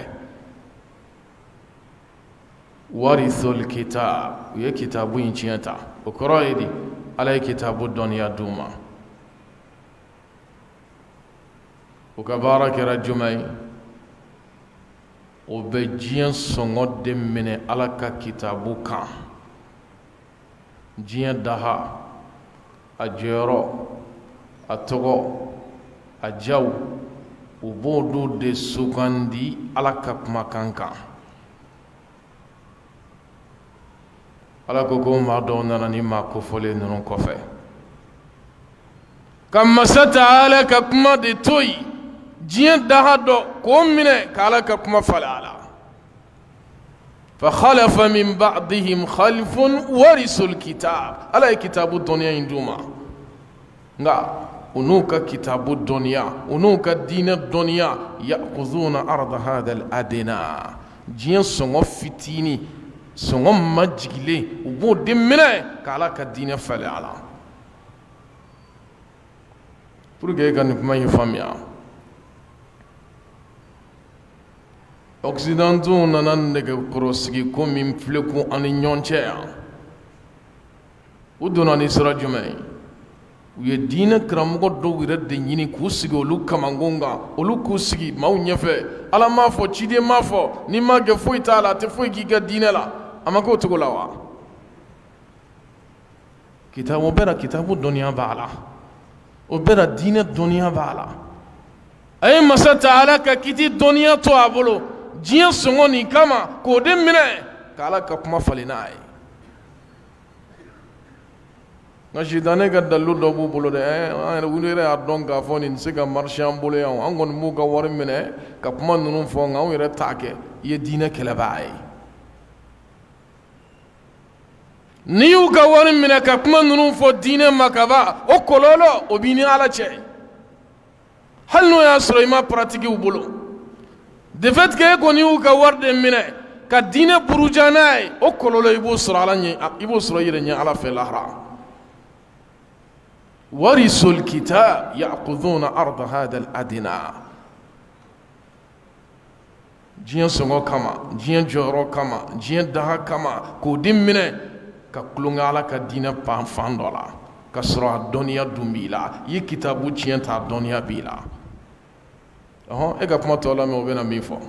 warithul kitab ye kitabu inchiyata ukroidi alay kitabu dunya duma ukabaraka rajumai o bɛ diɲɛ sɔngɔ de minɛ ala ka kitabu kan diɲɛ daha a jɔyɔrɔ a tɔgɔ a jaw u b'olu de sugandi ala ka kumakan kan ala ko ko maa dɔw nana ni maa kofɔlen ninnu kɔfɛ ka masa taala ka kuma de to yen diɲɛ daha dɔ k'o minɛ k'ala ka kuma falen a la فخلف من بعضهم خلف ورثوا الكتاب على كتاب الدنيا عندما nga unuka kitabu dunya unuka dina dunya ya'khudhuna arda hadha al-adna jin songo fitini songo majigile ubo demine kala ka dina fale ala pour que kan kuma yifamia occidentaux nana nege korosigi ko min filɛ kun ani ɲɔgɔn cɛ yan u donna ni sira jumɛn u ye diinɛ karamɔgɔ dɔw yɛrɛ de ɲini k'u sigi olu kamakun kan olu k'u sigi maaw ɲɛfɛ ala m'a fɔ ciden m'a fɔ n'i m'a kɛ foyi t'a la a tɛ foyi k'i ka diinɛ la a ma kɛ o cogo la wa kitabu bɛɛ la kitabu dɔnniya b'a la o bɛɛ la diinɛ dɔnniya b'a la a ye masa taala ka kiti dɔnniya to a bolo diɲɛ sɔngɔ nin kama k'o de minɛ k'ala ka kuma falen n'a ye nka sitanɛ ka dalilu dɔ b'u bolo dɛ an yɛrɛ olu yɛrɛ y'a dɔn k'a fɔ nin tɛ se ka marché an bolo yan an kɔni b'u ka wari minɛ ka kuma ninnu fɔ nka anw yɛrɛ t'a kɛ i ye diinɛ kɛlɛbaga ye n'i y'u ka wari minɛ ka kuma ninnu fɔ diinɛ ma kaban o kɔlɔlɔ o b'i ni ala cɛ hali n'o y'a sɔrɔ i ma paratigi u bolo de fait que e kɔni y'u ka wari de minɛ ka diinɛ buruja n'a ye o kɔlɔlɔ i b'o sɔrɔ ala ɲɛ i b'o sɔrɔ i yɛrɛ ɲɛ ala fɛ lahara ورثوا الكتاب يأخذون أرض هذا الأدنى جين سونغو كما جين جورو كما جين daha كما كودين منه كقولون على كدينة بانفان دولا كسر الدنيا دوميلا يكتابو جين تا الدنيا بيلا أها إيه كم تقول لهم وبينا ميفو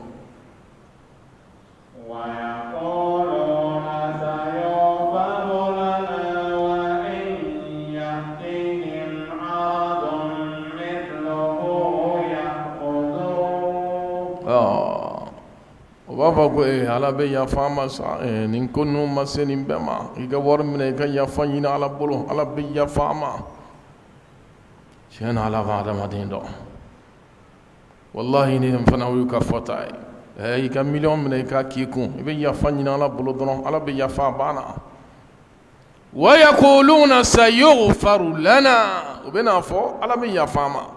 b'a fɔ ko ee ala bɛ yafa ma sa nin ko ninnu ma se nin bɛɛ ma i ka wari minɛ i ka yafa ɲini ala bolo ala bɛ yafa ma tiɲɛ na ala b'a adamaden dɔn walahi nin fana y'u ka fɔta ye ɛ i ka miliyɔn minɛ i ka k'i kun i bɛ yafa ɲini ala bolo dɔrɔn ala bɛ yafa a banna wa yaquluna sayughfaru lana u bɛna fɔ ala bɛ yafa ma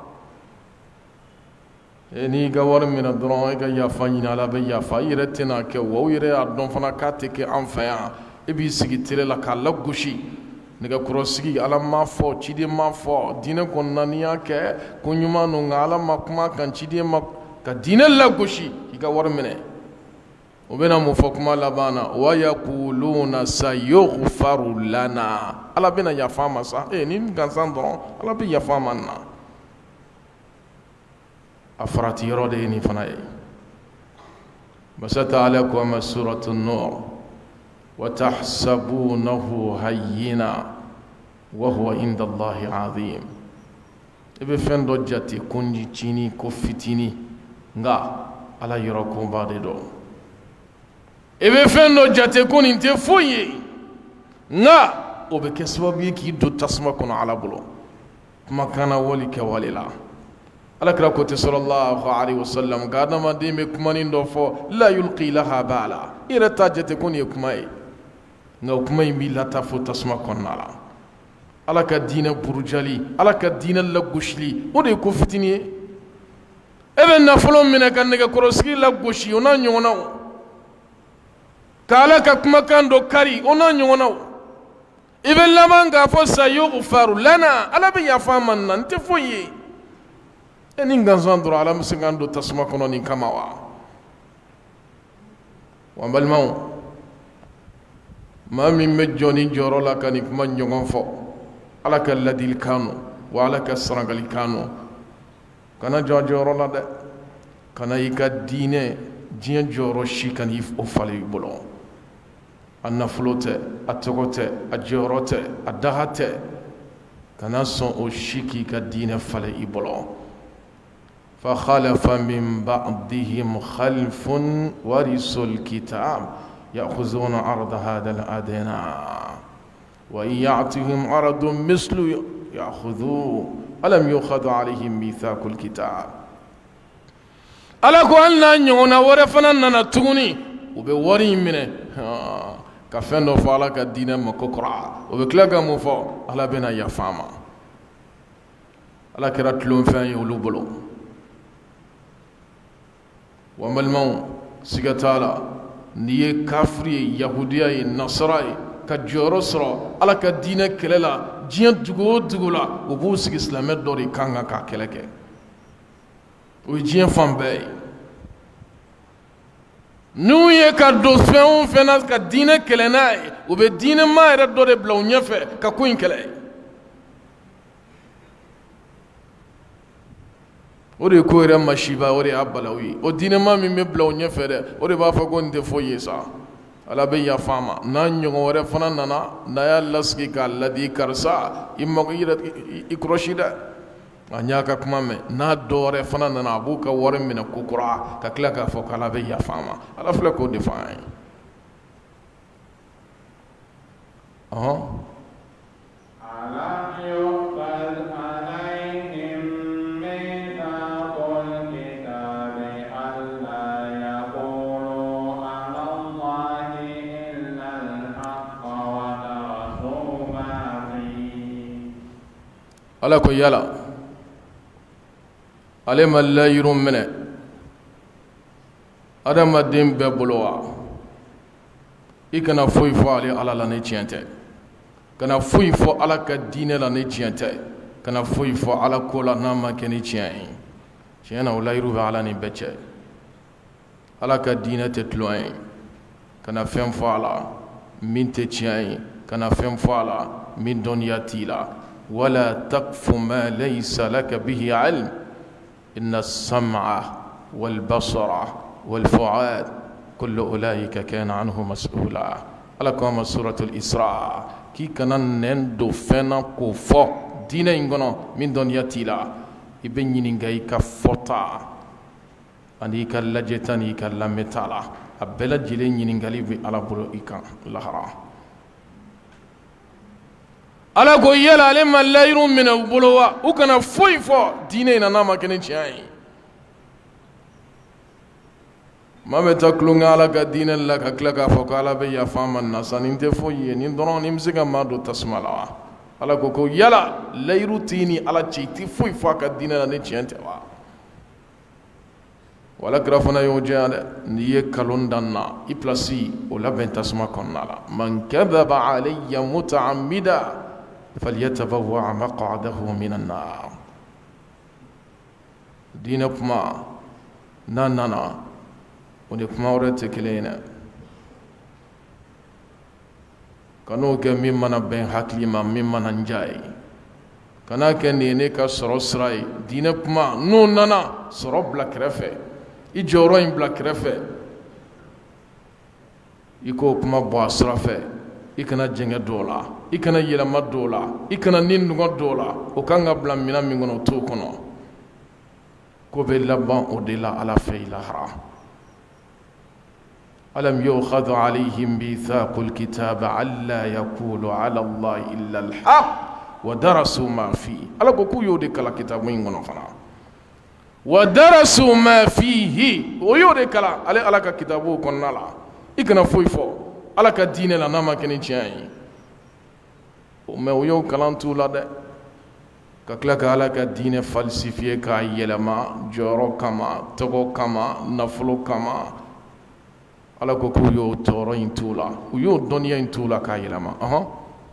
n'i ka wari minɛ dɔrɔn i ka yafa ɲini ala bɛ yafa i yɛrɛ tɛna kɛ wa u yɛrɛ y'a dɔn fana k'a tɛ kɛ an fɛ yan i b'i sigi tele la k'a lagosi nɛgɛkɔrɔsigi ala m'a fɔ ciden m'a fɔ diinɛ kɔnɔna n'i y'a kɛ ko ɲuman don nka ala ma kuma kan ciden ma ka diinɛ lagosi k'i ka wari minɛ u bɛna mun fɔ kuma laban na wa yaquluna sayughfaru lana ala bɛna yafa ma sa ee ni gansan dɔrɔn ala bɛ yafa ma na أفرت يروديني فناي مسات عليكم سورة النور وتحسبونه هينا وهو عند الله عظيم إبي فين دوجاتي كونجي تشيني كوفيتيني غا على يراكم بعد دو إبي فين دوجاتي كون انت فوي غا وبكسبب يكي دو تسمكن على بلو ما كان ولي كوالي لا على كراكوتي صلى الله عليه وسلم قال ما ديم كمانين دوفو لا يلقي لها بالا إذا تاجت تكون يكماي نو كماي ميلا تفو تسمع كنالا على كدين برجالي على كدين لغوشلي ودي كفتني ابن نفلون من كان كروسكي لغوشي ونا نيوناو كالا كما كان دو كاري ونا نيوناو ابن لمن غفو سيغفر لنا على بيا فامنا انت فوي ni gansan dɔrɔn ala bɛ se k'an don tasuma kɔnɔ nin kama wa wa n balimaw maa min bɛ jɔ ni jɔyɔrɔ la ka nin kuma ɲɔgɔn fɔ ala ka ladilikan don wa ala ka saragalikan don kana jɔ a jɔyɔrɔ la dɛ kana i ka diinɛ diɲɛ jɔyɔrɔ si ka n'i o falen i bolo a nafolo tɛ a tɔgɔ tɛ a jɔyɔrɔ tɛ a daha tɛ kana sɔn o si k'i ka diinɛ falen i bolo فخلف من بعدهم خلف ورثوا الكتاب يأخذون عرض هذا الأدنى وإن يأتهم عرض مثل يأخذوه ألم يؤخذ عليهم ميثاق الكتاب ألا قلنا نيونا ورفنا نتوني وبوري منه كفن فعلك الدين مكوكرا وبكلاك مفو ألا بنا يفهما ألا كرات لون فان يولو وملمون سيغتالا نيه كافري يهودية نصراي كجورسرا على كدين كللا جين دغو دغولا وبوسك اسلامي دوري كانغا كاكلكه وجين فامبي n'u ye ka don fɛn o fɛn na ka diinɛ kɛlɛ n'a ye u bɛ diinɛma yɛrɛ dɔ de bila u ɲɛfɛ ka ko in kɛlɛ. o de ye ko yɛrɛ masiba o de y'a bala u ye o diinɛma min bɛ bila u ɲɛfɛ dɛ o de b'a fɔ ko nin tɛ foyi ye sa ala bɛ yafa a ma n'a ɲɔgɔn wɛrɛ fana nana n'a y'a lasigi k'a ladi karisa i mago i kɔlɔsi dɛ a y'a ka kuma mɛn n'a dɔ wɛrɛ fana nana a b'u ka wari minɛ ko kura ka tila k'a fɔ k'ala bɛ yafa a ma ala filɛ k'o de fɔ an ye. ɔhɔn. ala ko yala ale ma layiru minɛ adamaden bɛɛ bolo wa i kana foyi fɔ ale ala la ni tiɲɛ tɛ kana foyi fɔ ala ka diinɛ la ni tiɲɛ tɛ kana foyi fɔ ala ko la n'a ma kɛ ni tiɲɛ ye tiɲɛ na o layiru bɛ ala ni bɛɛ cɛ ala ka diinɛ tɛ tulon ye kana fɛn fɔ a la min tɛ tiɲɛ ye kana fɛn fɔ a la min dɔnniya t'i la ولا تقف ما ليس لك به علم إن السمع والبصر والفؤاد كل أولئك كان عنه مسؤولا ألكم سورة الإسراء كي كان نندو فنا كوفو دين إنغنو من دنيا تيلا إبن ينغي كفوتا أني كاللجتني كاللمتالا أبلا جلين ينغالي في على بلو إيكا لهرا ala ko yala ale ma layiru minɛ u bolo wa u kana foyi fɔ diinɛ in na n'a ma kɛ ni tiɲɛ ye. maa bɛ taa tulonkɛ ala ka diinɛ la ka tila k'a fɔ ko ala bɛ yafa ma na sa nin tɛ foyi ye nin dɔrɔn nin bɛ se ka maa don tasuma la wa ala ko ko yala layiru t'i ni ala cɛ i tɛ foyi fɔ a ka diinɛ la ni tiɲɛ tɛ wa. wala kira fana y'o jɛya dɛ n'i ye nkalon da n na i pilasi o labɛn tasuma kɔnɔna la man kadhaba alayya muta'ammida فليتبوأ مقعده من النار. دين كما نانا ونكما ورتكلينا كانوا كمين من بين حكلي ما ممن نجاي كنا كنيني كسر سراي دين كما نو نانا سرب بلا كرفه يجورين بلا كرفه يكو كما بواسرفه ikana jenge dola ikana yelama dola ikana nindugo dola o kanga bla mina mi ngono to kono ko be laban o de la ala fe lahara alam yukhadhu alayhim mithaqul kitab alla yaqulu ala allah illa al haqq wa darasu ma fi ala ko ku yo de kala kitabu ngono fana wa darasu ma fihi o yo de kala ale ala ka kitabu konna la ikana foy fo ala ka diinɛ la n'a ma kɛ ni tiɲɛ ye mɛ o y'o kalan t'u la dɛ ka tila ka ala ka diinɛ falsifiye k'a yɛlɛma jɔyɔrɔ kama tɔgɔ kama nafolo kama ala ko k'u y'o tɔɔrɔ in t'u la u y'o dɔnniya in t'u la k'a yɛlɛma ɔhɔn.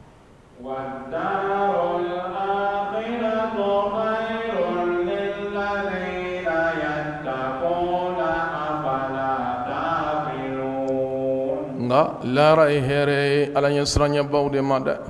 nga lara e here ala nya sranya bawde ma de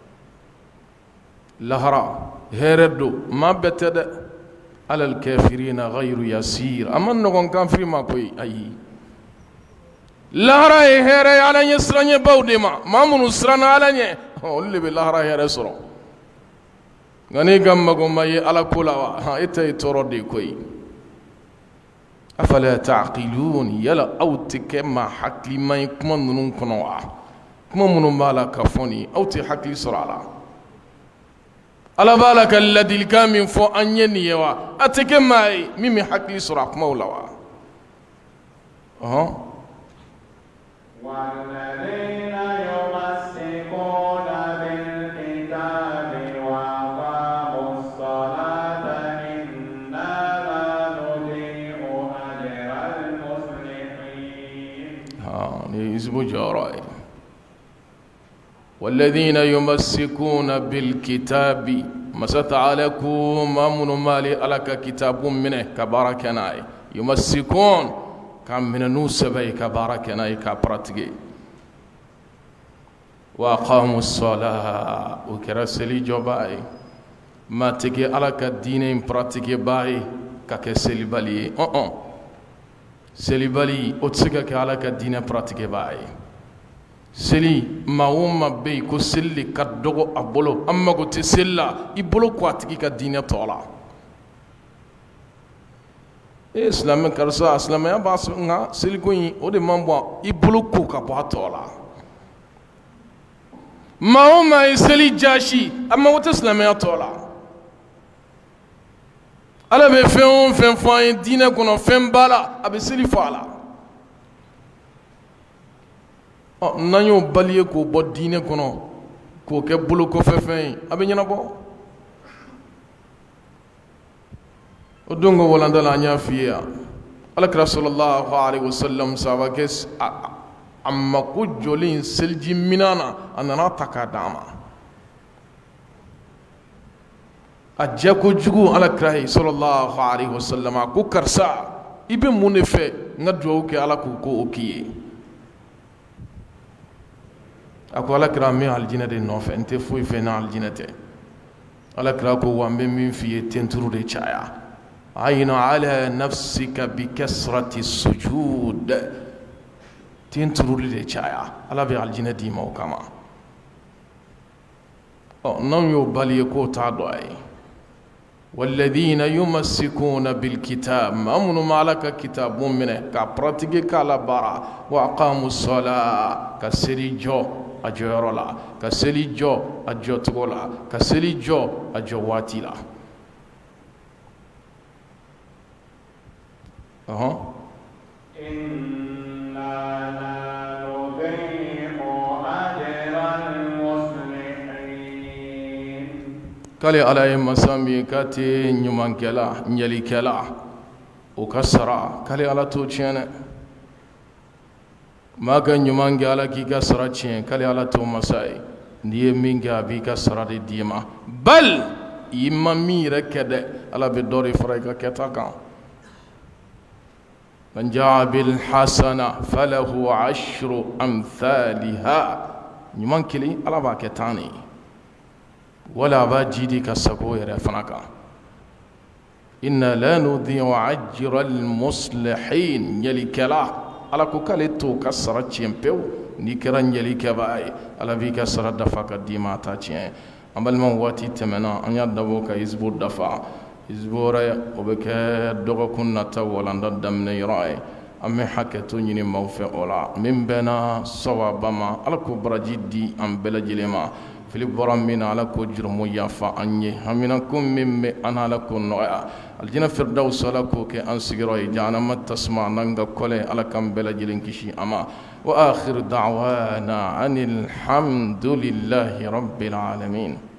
lahara here do ma bette de ala al kafirina ghayru yasir amman no gon kafiri ma koy ayi lahara e here ala nya sranya bawde ma mamunu srana ala nya o lebe lahara here soro ngani gamma go mayi ala kulawa ha ite toro de koy afala ta'qilun yala awti kema hakli may kuma nunun kono wa kuma munun bala kafoni awti hakli surala ala balaka alladhi kamin fo anyeni yawa atike may mimi hakli sura kuma walawa oh والذين يمسكون بالكتاب وأقاموا الصلاة إنا لا نضيع أجر المصلحين. ها نسبو جراي. والذين يمسكون بالكتاب مسات عليكم من مالي على كتاب منه كباركناي يمسكون كان من النوسبة كباركنا كبرتجي وأقاموا الصلاة وكرسلي جباي ما تجي على كدين براتجي باي ككسلي بالي أه أه سلي بالي أتسكك على كدين براتجي باي سلي ما هم بي كسلي كدغو أبولو أما قلت سلا يبولو كواتكي كدين طولا إسلام كرسا إسلام يا باس نا سلي كوي أودي مامبوا يبولو كوكا باتولا ما هم يسلي جاشي أما قلت إسلام يا طولا ala be fɛn o fɛn fɔ an ye diinɛ kɔnɔ fɛn b'a la a bɛ seli fɔ a la ɔ n'an y'o bali ye k'o bɔ diinɛ kɔnɔ k'o kɛ bolo kɔfɛ fɛn ye a bɛ ɲɛnabɔ o don ko walanda la an y'a f'i ye yan alakira sallallahu alaihi wasallam sahaba kɛ a mako jɔlen seliji minan na a nana ta k'a d'a ma أجاكو جوجو على كراهي صلى الله عليه وسلم كو كرسا إبن منفع ندعوك على كوكو أوكي أكو على كرامي على الجنة النوفع أنت فوي فينا على الجنة على كراكو وامن من في تنترو دي شايا عين على نفسك بكسرة السجود تنترو دي شايا على بي على الجنة دي موكما أو نم يوبالي كو تعدوي والذين يمسكون بالكتاب أمن مالك كتاب منه كبرتك كالبارا وأقاموا الصلاة كسري جو أجورولا كسري جو أجوتولا كسري جو أجواتيلا أها kale ala ye masa min k'a tɛ ɲumankɛla ɲɛlikɛla o ka sara kale ala t'o tiɲɛ dɛ maa ka ɲuman kɛ ala k'i ka sara tiɲɛ kale ala t'o masa ye n'i ye min kɛ a b'i ka sara de d'i ma bal i ma min yɛrɛ kɛ dɛ ala bɛ dɔ de fara i ka kɛta kan man jaa bil hasana falahu ashru amthaliha ɲuman kelen ala b'a kɛ tan de ولا باجدي كسكو يرفنك إن لا نضيع أجر المصلحين يلي كلا على كوكالتو كسر تشيمبيو نيكران يلي كباي على في كسر دفع كديما تاتشين أما المواتي تمنا أن يدبوك يزبو دفع يزبو راي وبك دوغا كنا تولا ندم نيراي أمي حكتو نيني موفي أولا من بنا صوابما على كبرجي دي أم بلجلما fili bɔra min na ala k'o jurumu yafa an ye hamina ko min bɛ an ala k'o nɔgɔya alijinɛ firidawusi ala k'o kɛ an sigiyɔrɔ ye jahanama tasuma n'an ka kɔlɛ ala k'an bɛɛ lajɛlen kisi a ma wa akhiru da'wana anil hamdulillahi rabbil alamin